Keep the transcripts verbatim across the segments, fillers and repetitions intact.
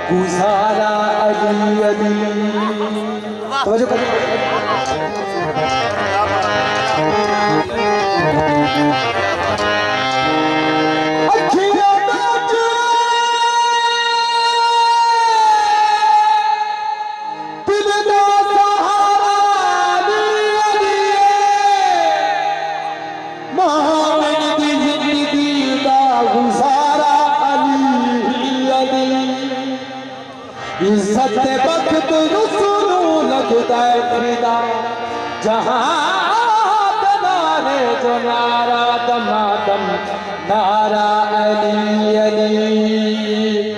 गुजारा अली अली। तवज्जो करिए। इज्जत वक्त रुसुलू लगता है फिदा जहां दनारे जो नारा दमादम नारा अली अली।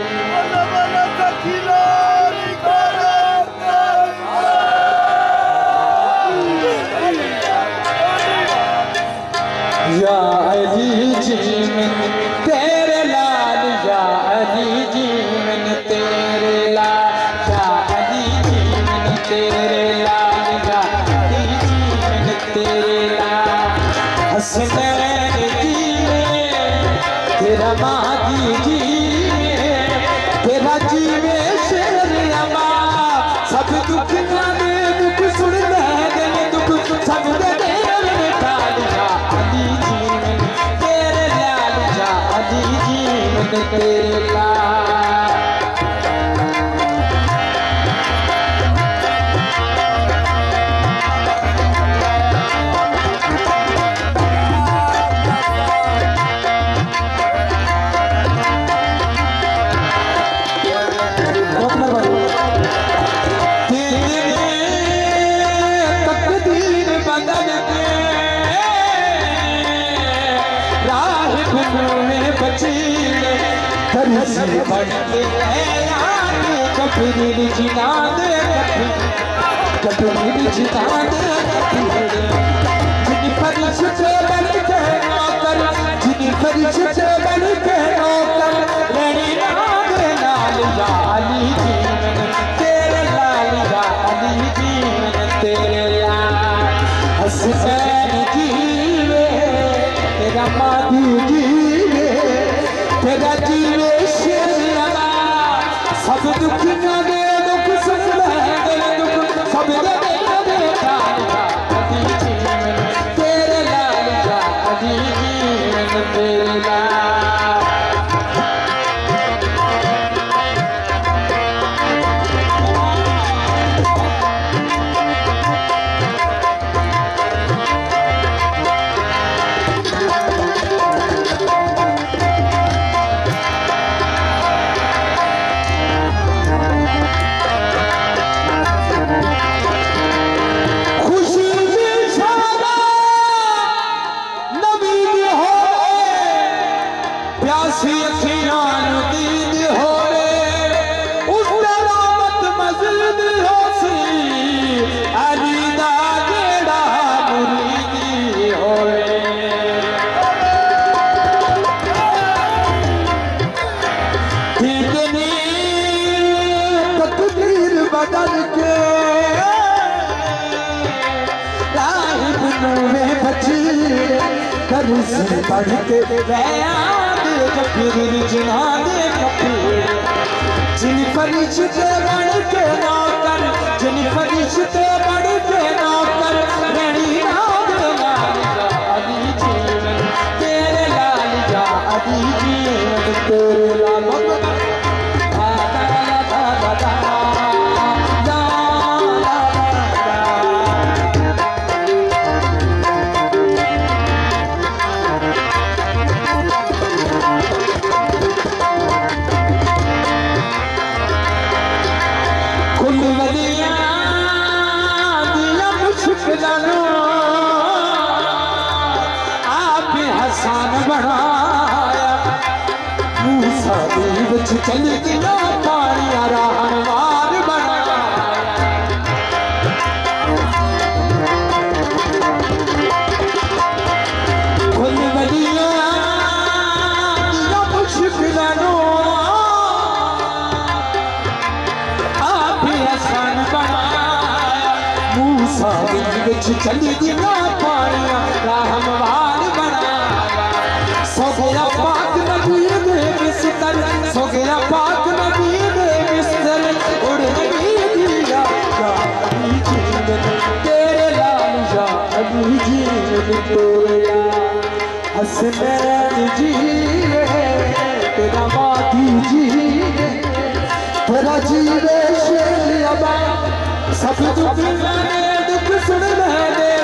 या अली जी में तेरे लाल, या अली जी में तेरे लाल, या अली जी में तेरे लाल, या अली जी में तेरे लाल। हसनैन जी में तेरा मादी जी में तेरा जी में शेर अमा। सब दुख ना दे दुख सुन दे दुख सब दे तेरे लाल। तकदीर बदल के राह में बची से बढ़ के कभी जिना दे कभी जिना दे जिन फरिश से बन के नौकर, जिन फरिश से बन के नौकर रणी नाग लाल, या अली जी में तेरे लाल, या अली जी में तेरे लाल। हसनैन जी में तेरा मादी जी में तेरा जी में सब दुख ना दे दुख सुन दे दुख सब दे दे अली जी में तेरे लाल, या अली जी में तेरे लाल। से बढ़ के जिना दे जिन फरिश्ते बढ़ के नौकर, जिन फरिश्ते बढ़ के नौकर रणी नाग लाल, या अली जी में तेरे लाल, या अली जी में तेरे लाल। आप हसान बनाया मूसा बीच चल दिया पानिया रहनवार बनाया। खुल वलिया दिया मुश्किलों आप हसान बनाया मूसा बीच चल दिया पानिया रहनवार बनाया। सो गया पाक नबी ने बिस्तर, सो गया पाक नबी ने तेरा हसनैन जीवे तेरा मादी जीवे तेरा जीवे शेर अबा सब दुख सुन दे